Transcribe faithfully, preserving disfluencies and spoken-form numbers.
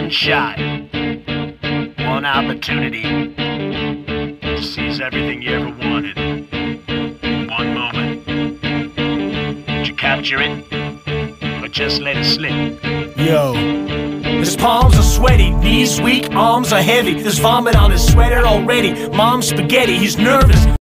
one shot, one opportunity to seize everything you ever wanted in one moment. Did you capture it, or just let it slip? Yo, his palms are sweaty, knees weak, arms are heavy. There's vomit on his sweater already. Mom's spaghetti, he's nervous.